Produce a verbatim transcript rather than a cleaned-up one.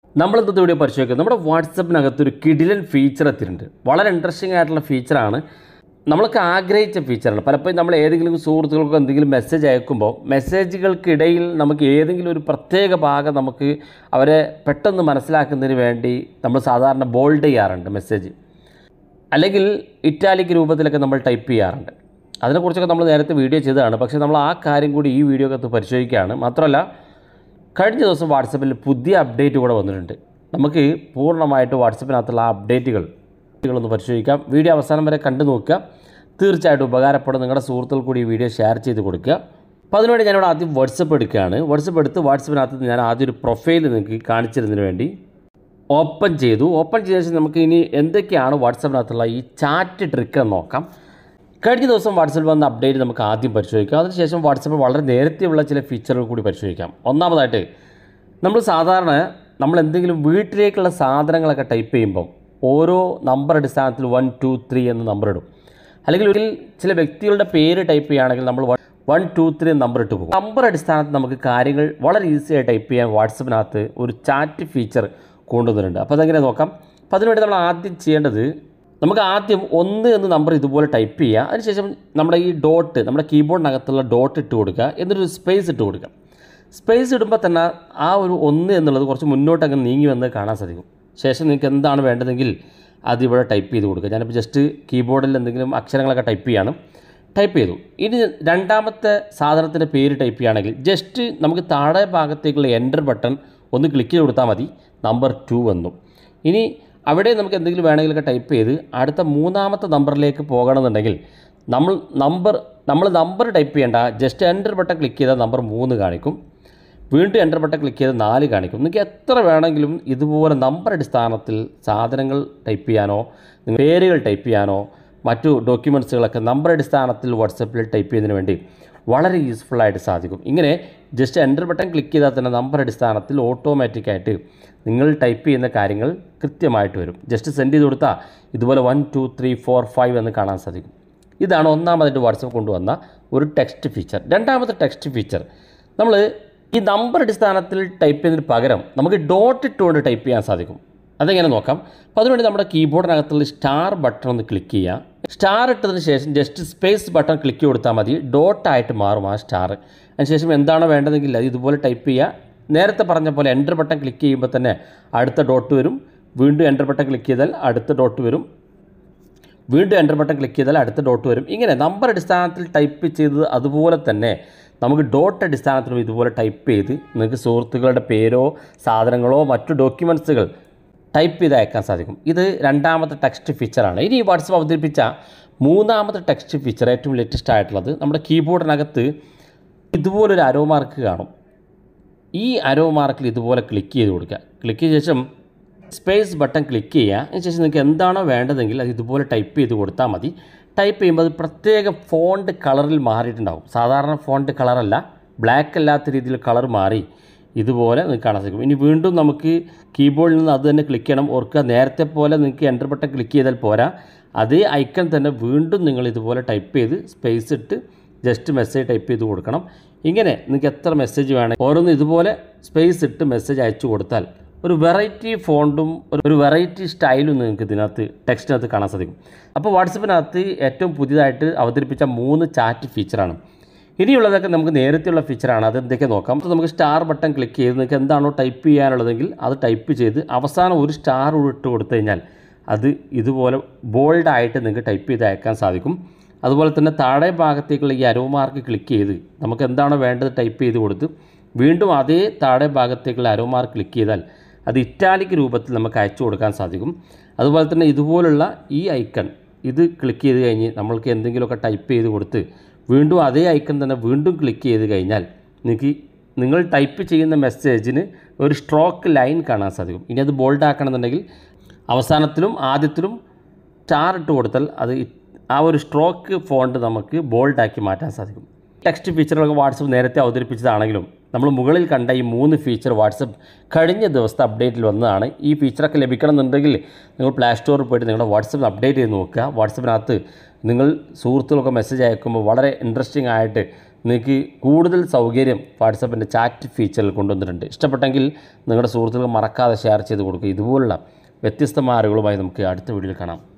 നമ്മൾ ഇന്നത്തെ വീഡിയോ പരിശോധിക്കുന്നത് നമ്മുടെ വാട്സപ്പിനകത്ത് ഒരു കിടിലൻ ഫീച്ചർ എത്തിയിട്ടുണ്ട്. വളരെ ഇൻട്രസ്റ്റിംഗ് ആയിട്ടുള്ള ഫീച്ചറാണ്. നമ്മൾക്ക് ആഗ്രഹിച്ച ഫീച്ചറാണ്. പലപ്പോഴും നമ്മൾ ഏതെങ്കിലും സുഹൃത്തുക്കൾക്ക് എന്തെങ്കിലും മെസ്സേജ് അയക്കുമ്പോൾ മെസ്സേജുകൾക്കിടയിൽ നമുക്ക് ഏതെങ്കിലും ഒരു പ്രത്യേക ഭാഗം നമുക്ക് അവരെ പെട്ടെന്ന് മനസ്സിലാക്കുന്നതിന് വേണ്ടി നമ്മൾ സാധാരണ ബോൾഡ് ചെയ്യാറുണ്ട് മെസ്സേജ്, അല്ലെങ്കിൽ ഇറ്റാലിക് രൂപത്തിലൊക്കെ നമ്മൾ ടൈപ്പ് ചെയ്യാറുണ്ട്. അതിനെക്കുറിച്ചൊക്കെ നമ്മൾ നേരത്തെ വീഡിയോ ചെയ്തതാണ്. പക്ഷേ നമ്മൾ ആ കാര്യം കൂടി ഈ വീഡിയോക്കകത്ത് പരിശോധിക്കുകയാണ്. മാത്രമല്ല, കഴിഞ്ഞ ദിവസം വാട്സപ്പിൽ പുതിയ അപ്ഡേറ്റ് കൂടെ വന്നിട്ടുണ്ട്. നമുക്ക് പൂർണ്ണമായിട്ട് വാട്സപ്പിനകത്തുള്ള ആ അപ്ഡേറ്റുകൾ ഒന്ന് പരിശോധിക്കാം. വീഡിയോ അവസാനം വരെ കണ്ടു നോക്കുക. തീർച്ചയായിട്ടും ഉപകാരപ്പെടും. നിങ്ങളുടെ സുഹൃത്തുക്കൾ കൂടി ഈ വീഡിയോ ഷെയർ ചെയ്ത് കൊടുക്കുക. അപ്പോൾ അതിനുവേണ്ടി ഞാനിവിടെ ആദ്യം വാട്സപ്പ് എടുക്കുകയാണ്. വാട്സപ്പ് എടുത്ത് വാട്സപ്പിനകത്ത് ഞാൻ ആദ്യം ഒരു പ്രൊഫൈൽ നിങ്ങൾക്ക് കാണിച്ചിരുന്നതിന് വേണ്ടി ഓപ്പൺ ചെയ്തു. ഓപ്പൺ ചെയ്ത ശേഷം നമുക്ക് ഇനി എന്തൊക്കെയാണ് വാട്സപ്പിനകത്തുള്ള ഈ ചാറ്റ് ട്രിക്ക് എന്ന് നോക്കാം. കഴിഞ്ഞ ദിവസം വാട്സപ്പിൽ വന്ന അപ്ഡേറ്റ് നമുക്ക് ആദ്യം പരിശോധിക്കാം. അതിനുശേഷം വാട്സപ്പിൽ വളരെ നേരത്തെയുള്ള ചില ഫീച്ചറുകൾ കൂടി പരിശോധിക്കാം. ഒന്നാമതായിട്ട്, നമ്മൾ സാധാരണ നമ്മൾ എന്തെങ്കിലും വീട്ടിലേക്കുള്ള സാധനങ്ങളൊക്കെ ടൈപ്പ് ചെയ്യുമ്പം ഓരോ നമ്പർ അടിസ്ഥാനത്തിൽ വൺ ടു ത്രീ എന്ന നമ്പർ ഇടും. അല്ലെങ്കിൽ ഒരു ചില വ്യക്തികളുടെ പേര് ടൈപ്പ് ചെയ്യുകയാണെങ്കിൽ നമ്മൾ വൺ ടു ത്രീ നമ്പർ ഇട്ട് പോകും. നമ്പർ അടിസ്ഥാനത്തിൽ നമുക്ക് കാര്യങ്ങൾ വളരെ ഈസിയായി ടൈപ്പ് ചെയ്യാൻ വാട്സപ്പിനകത്ത് ഒരു ചാറ്റ് ഫീച്ചർ കൊണ്ടുവന്നിട്ടുണ്ട്. അപ്പോൾ അതെങ്ങനെ നോക്കാം. അപ്പോൾ അതിനുവേണ്ടി നമ്മൾ ആദ്യം ചെയ്യേണ്ടത്, നമുക്ക് ആദ്യം ഒന്ന് എന്ന നമ്പർ ഇതുപോലെ ടൈപ്പ് ചെയ്യുക. അതിനുശേഷം നമ്മുടെ ഈ ഡോട്ട്, നമ്മുടെ കീബോർഡിനകത്തുള്ള ഡോട്ട് ഇട്ട് കൊടുക്കുക. എന്നിട്ടൊരു സ്പേസ് ഇട്ട് കൊടുക്കുക. സ്പേസ് ഇടുമ്പോൾ തന്നെ ആ ഒരു ഒന്ന് എന്നുള്ളത് കുറച്ച് മുന്നോട്ട് അങ്ങ് നീങ്ങി വന്ന് കാണാൻ സാധിക്കും. ശേഷം നിങ്ങൾക്ക് എന്താണ് വേണ്ടതെങ്കിൽ അതിവിടെ ടൈപ്പ് ചെയ്ത് കൊടുക്കുക. ഞാനിപ്പോൾ ജസ്റ്റ് കീബോർഡിൽ എന്തെങ്കിലും അക്ഷരങ്ങളൊക്കെ ടൈപ്പ് ചെയ്യണം. ടൈപ്പ് ചെയ്തു. ഇനി രണ്ടാമത്തെ സാധനത്തിൻ്റെ പേര് ടൈപ്പ് ചെയ്യുകയാണെങ്കിൽ ജസ്റ്റ് നമുക്ക് താഴെ ഭാഗത്തേക്കുള്ള എൻ്റർ ബട്ടൺ ഒന്ന് ക്ലിക്ക് ചെയ്ത് കൊടുത്താൽ മതി, നമ്പർ ടു എന്നും. ഇനി അവിടെ നമുക്ക് എന്തെങ്കിലും വേണമെങ്കിലൊക്കെ ടൈപ്പ് ചെയ്ത് അടുത്ത മൂന്നാമത്തെ നമ്പറിലേക്ക് പോകണമെന്നുണ്ടെങ്കിൽ നമ്മൾ നമ്പർ നമ്മൾ നമ്പർ ടൈപ്പ് ചെയ്യേണ്ട, ജസ്റ്റ് എൻ്റർ ബട്ടൺ ക്ലിക്ക് ചെയ്താൽ നമ്പർ മൂന്ന് കാണിക്കും. വീണ്ടും എൻ്റർ ബട്ടൺ ക്ലിക്ക് ചെയ്ത് നാല് കാണിക്കും. നിങ്ങൾക്ക് എത്ര വേണമെങ്കിലും ഇതുപോലെ നമ്പർ അടിസ്ഥാനത്തിൽ സാധനങ്ങൾ ടൈപ്പ് ചെയ്യാനോ പേരുകൾ ടൈപ്പ് ചെയ്യാനോ മറ്റു ഡോക്യുമെൻറ്റ്സുകളൊക്കെ നമ്പർ അടിസ്ഥാനത്തിൽ വാട്സപ്പിൽ ടൈപ്പ് ചെയ്യുന്നതിന് വേണ്ടി വളരെ യൂസ്ഫുള്ളായിട്ട് സാധിക്കും. ഇങ്ങനെ ജസ്റ്റ് എൻ്റർ ബട്ടൺ ക്ലിക്ക് ചെയ്താൽ തന്നെ നമ്പർ അടിസ്ഥാനത്തിൽ ഓട്ടോമാറ്റിക്കായിട്ട് നിങ്ങൾ ടൈപ്പ് ചെയ്യുന്ന കാര്യങ്ങൾ കൃത്യമായിട്ട് വരും. ജസ്റ്റ് സെൻഡ് ചെയ്ത് കൊടുത്താൽ ഇതുപോലെ one two three four five എന്ന് കാണാൻ സാധിക്കും. ഇതാണ് ഒന്നാമതായിട്ട് വാട്സപ്പ് കൊണ്ടുവന്ന ഒരു ടെക്സ്റ്റ് ഫീച്ചർ. രണ്ടാമത്തെ ടെക്സ്റ്റ് ഫീച്ചർ, നമ്മൾ ഈ നമ്പർ അടിസ്ഥാനത്തിൽ ടൈപ്പ് ചെയ്യുന്നതിന് പകരം നമുക്ക് ഡോട്ട് ഇട്ടുകൊണ്ട് ടൈപ്പ് ചെയ്യാൻ സാധിക്കും. അതെങ്ങനെ നോക്കാം. അപ്പോൾ അതിനുവേണ്ടി നമ്മുടെ കീബോർഡിനകത്തുള്ള സ്റ്റാർ ബട്ടൺ ഒന്ന് ക്ലിക്ക് ചെയ്യുക. സ്റ്റാർ ഇട്ടതിന് ശേഷം ജസ്റ്റ് സ്പേസ് ബട്ടൺ ക്ലിക്ക് കൊടുത്താൽ മതി, ഡോട്ടായിട്ട് മാറും ആ സ്റ്റാർ. അതിനുശേഷം എന്താണോ വേണ്ടതെങ്കിൽ അത് ഇതുപോലെ ടൈപ്പ് ചെയ്യുക. നേരത്തെ പറഞ്ഞ പോലെ എൻ്റർ ബട്ടൺ ക്ലിക്ക് ചെയ്യുമ്പോൾ തന്നെ അടുത്ത ഡോട്ട് വരും. വീണ്ടും എൻ്റർ ബട്ടൺ ക്ലിക്ക് ചെയ്താൽ അടുത്ത ഡോട്ട് വരും. വീണ്ടും എൻ്റർ ബട്ടൺ ക്ലിക്ക് ചെയ്താൽ അടുത്ത ഡോട്ട് വരും. ഇങ്ങനെ നമ്പർ അടിസ്ഥാനത്തിൽ ടൈപ്പ് ചെയ്തത് അതുപോലെ തന്നെ നമുക്ക് ഡോട്ട് അടിസ്ഥാനത്തിലും ഇതുപോലെ ടൈപ്പ് ചെയ്ത് നിങ്ങൾക്ക് സുഹൃത്തുക്കളുടെ പേരോ സാധനങ്ങളോ മറ്റു ഡോക്യുമെൻറ്റ്സുകൾ ടൈപ്പ് ചെയ്ത് അയക്കാൻ സാധിക്കും. ഇത് രണ്ടാമത്തെ ടെക്സ്റ്റ് ഫീച്ചറാണ്. ഇനി വാട്സപ്പ് അവതരിപ്പിച്ച മൂന്നാമത്തെ ടെക്സ്റ്റ് ഫീച്ചർ, ഏറ്റവും ലേറ്റസ്റ്റ് ആയിട്ടുള്ളത്, നമ്മുടെ കീബോർഡിനകത്ത് ഇതുപോലൊരു അരോ മാർക്ക് കാണും. ഈ അരോ മാർക്കിൽ ഇതുപോലെ ക്ലിക്ക് ചെയ്ത് കൊടുക്കുക. ക്ലിക്ക് ചെയ്ത ശേഷം സ്പേസ് ബട്ടൺ ക്ലിക്ക് ചെയ്യുക. അതിനുശേഷം നിങ്ങൾക്ക് എന്താണോ വേണ്ടതെങ്കിൽ അത് ഇതുപോലെ ടൈപ്പ് ചെയ്ത് കൊടുത്താൽ മതി. ടൈപ്പ് ചെയ്യുമ്പോൾ അത് പ്രത്യേക ഫോണ്ട് കളറിൽ മാറിയിട്ടുണ്ടാകും. സാധാരണ ഫോണ്ട് കളറല്ല, ബ്ലാക്ക് അല്ലാത്ത രീതിയിൽ കളർ മാറി ഇതുപോലെ നിങ്ങൾക്ക് കാണാൻ സാധിക്കും. ഇനി വീണ്ടും നമുക്ക് കീബോർഡിൽ നിന്ന് അത് തന്നെ ക്ലിക്ക് ചെയ്യണം. ഓർക്കുക, നേരത്തെ പോലെ നിങ്ങൾക്ക് എൻ്റർ ബട്ടൺ ക്ലിക്ക് ചെയ്താൽ പോരാ, അതേ ഐക്കൺ തന്നെ വീണ്ടും നിങ്ങൾ ഇതുപോലെ ടൈപ്പ് ചെയ്ത് സ്പേസ് ഇട്ട് ജസ്റ്റ് മെസ്സേജ് ടൈപ്പ് ചെയ്ത് കൊടുക്കണം. ഇങ്ങനെ നിങ്ങൾക്ക് എത്ര മെസ്സേജ് വേണം ഓരോന്ന് ഇതുപോലെ സ്പേസ് ഇട്ട് മെസ്സേജ് അയച്ചു കൊടുത്താൽ ഒരു വെറൈറ്റി ഫോണ്ടും ഒരു വെറൈറ്റി സ്റ്റൈലും നിങ്ങൾക്ക് ഇതിനകത്ത് ടെക്സ്റ്റിനകത്ത് കാണാൻ സാധിക്കും. അപ്പോൾ വാട്സപ്പിനകത്ത് ഏറ്റവും പുതിയതായിട്ട് അവതരിപ്പിച്ച മൂന്ന് ചാറ്റ് ഫീച്ചറാണ്. ഇനിയുള്ളതൊക്കെ നമുക്ക് നേരത്തെയുള്ള ഫീച്ചറാണ്. അതെന്തൊക്കെ നോക്കാം. അപ്പോൾ നമുക്ക് സ്റ്റാർ ബട്ടൺ ക്ലിക്ക് ചെയ്ത് നിങ്ങൾക്ക് എന്താണോ ടൈപ്പ് ചെയ്യാനുള്ളതെങ്കിൽ അത് ടൈപ്പ് ചെയ്ത് അവസാനം ഒരു സ്റ്റാർ ഇട്ട് കൊടുത്തു കഴിഞ്ഞാൽ അത് ഇതുപോലെ ബോൾഡായിട്ട് നിങ്ങൾക്ക് ടൈപ്പ് ചെയ്ത് അയക്കാൻ സാധിക്കും. അതുപോലെ തന്നെ താഴെ ഭാഗത്തേക്കുള്ള ഈ അരോ മാർക്ക് ക്ലിക്ക് ചെയ്ത് നമുക്ക് എന്താണോ വേണ്ടത് ടൈപ്പ് ചെയ്ത് കൊടുത്ത് വീണ്ടും അതേ താഴെ ഭാഗത്തേക്കുള്ള അരോ മാർക്ക് ക്ലിക്ക് ചെയ്താൽ അത് ഇറ്റാലിക് രൂപത്തിൽ നമുക്ക് അയച്ചു കൊടുക്കാൻ സാധിക്കും. അതുപോലെ തന്നെ ഇതുപോലുള്ള ഈ ഐക്കൺ ഇത് ക്ലിക്ക് ചെയ്ത് കഴിഞ്ഞ് നമ്മൾക്ക് എന്തെങ്കിലുമൊക്കെ ടൈപ്പ് ചെയ്ത് കൊടുത്ത് വീണ്ടും അതേ ഐക്കൺ തന്നെ വീണ്ടും ക്ലിക്ക് ചെയ്ത് കഴിഞ്ഞാൽ നിങ്ങൾക്ക് നിങ്ങൾ ടൈപ്പ് ചെയ്യുന്ന മെസ്സേജിന് ഒരു സ്ട്രോക്ക് ലൈൻ കാണാൻ സാധിക്കും. ഇനി അത് ബോൾഡ് ആക്കണമെന്നുണ്ടെങ്കിൽ അവസാനത്തിലും ആദ്യത്തിലും സ്റ്റാർ ഇട്ട് കൊടുത്താൽ അത് ആ ഒരു സ്ട്രോക്ക് ഫോണ്ട് നമുക്ക് ബോൾഡാക്കി മാറ്റാൻ സാധിക്കും. ടെക്സ്റ്റ് ഫീച്ചറുകളൊക്കെ വാട്സപ്പ് നേരത്തെ അവതരിപ്പിച്ചതാണെങ്കിലും നമ്മൾ മുകളിൽ കണ്ട ഈ മൂന്ന് ഫീച്ചർ വാട്സപ്പ് കഴിഞ്ഞ ദിവസത്തെ അപ്ഡേറ്റിൽ വന്നതാണ്. ഈ ഫീച്ചറൊക്കെ ലഭിക്കണമെന്നുണ്ടെങ്കിൽ നിങ്ങൾ പ്ലേ സ്റ്റോറിൽ പോയിട്ട് നിങ്ങളുടെ വാട്സപ്പ് അപ്ഡേറ്റ് ചെയ്ത് നോക്കുക. വാട്സപ്പിനകത്ത് നിങ്ങൾ സുഹൃത്തുക്കൾക്ക് മെസ്സേജ് അയക്കുമ്പോൾ വളരെ ഇൻട്രസ്റ്റിംഗ് ആയിട്ട് നിങ്ങൾക്ക് കൂടുതൽ സൗകര്യം വാട്സപ്പിൻ്റെ ചാറ്റ് ഫീച്ചറിൽ കൊണ്ടുവന്നിട്ടുണ്ട്. ഇഷ്ടപ്പെട്ടെങ്കിൽ നിങ്ങളുടെ സുഹൃത്തുക്കൾ മറക്കാതെ ഷെയർ ചെയ്ത് കൊടുക്കുക. ഇതുപോലുള്ള വ്യത്യസ്തമായ അറിവുകളുമായി നമുക്ക് അടുത്ത വീഡിയോയിൽ കാണാം.